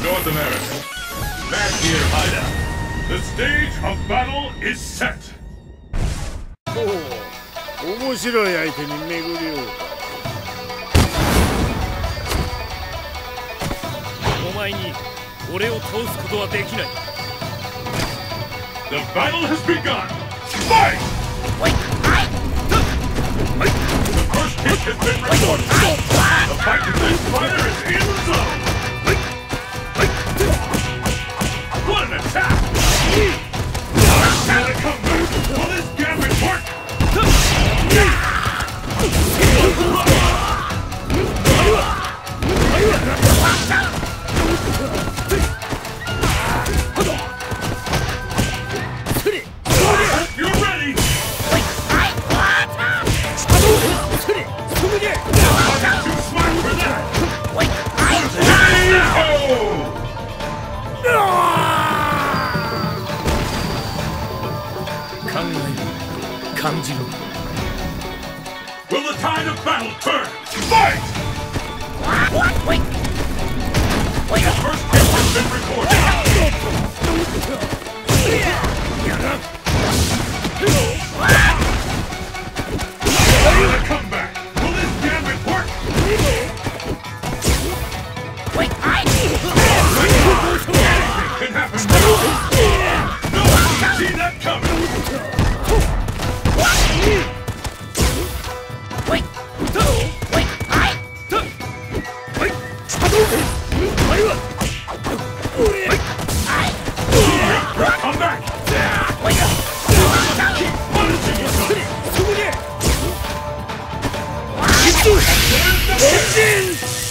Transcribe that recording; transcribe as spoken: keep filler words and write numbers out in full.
North America. Magnear Hideout. The stage of battle is set. おお、面白い相手に巡り合うか。 お前に俺を倒すことはできない。 The battle has begun. Fight! The first kick has been recorded. The fighting this fighter is in the zone. What an attack! Understand the comeback. Will this gambit work? You're ready! I'm too smart for that! Will the tide of battle turn? Fight! The first kick has been recorded. The comeback. Will this gambit work? Anything can happen now. No one can see that coming. Come back! Keep punishing yourself!